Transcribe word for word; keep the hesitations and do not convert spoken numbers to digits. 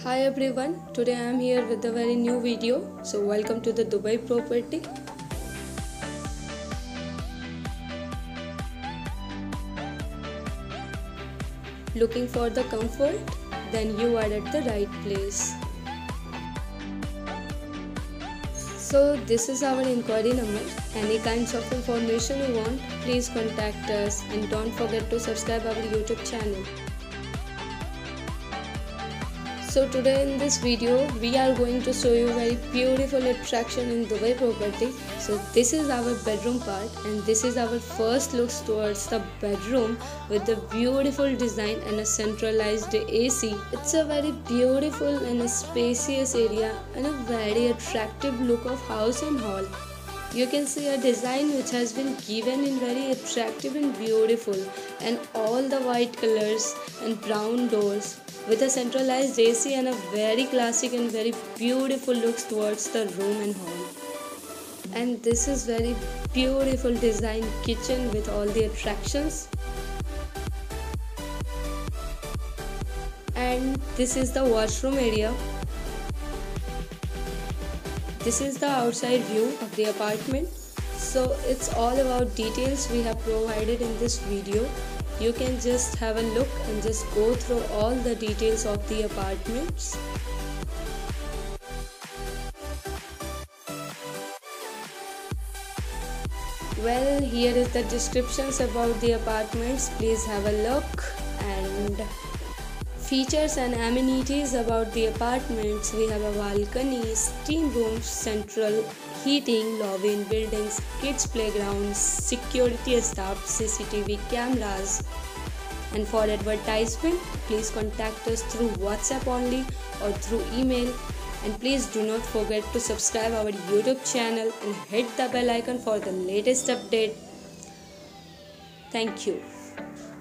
Hi everyone, today I am here with a very new video. So welcome to the Dubai property. Looking for the comfort? Then you are at the right place. So this is our inquiry number. Any kinds of information you want, please contact us and don't forget to subscribe our YouTube channel. So today in this video we are going to show you very beautiful attraction in Dubai property. So this is our bedroom part and this is our first look towards the bedroom with the beautiful design and a centralized A C. It's a very beautiful and a spacious area and a very attractive look of house and hall. You can see a design which has been given in very attractive and beautiful, and all the white colors and brown doors with a centralized A C and a very classic and very beautiful looks towards the room and hall. And this is very beautiful design kitchen with all the attractions. And this is the washroom area. This is the outside view of the apartment. So it's all about details we have provided in this video. You can just have a look and just go through all the details of the apartments. Well, here is the descriptions about the apartments. Please have a look. And features and amenities about the apartments. We have a balcony, steam rooms, central heating, lobby in buildings, kids playgrounds, security staff, C C T V cameras. And for advertisement, please contact us through WhatsApp only or through email. And please do not forget to subscribe our YouTube channel and hit the bell icon for the latest update. Thank you.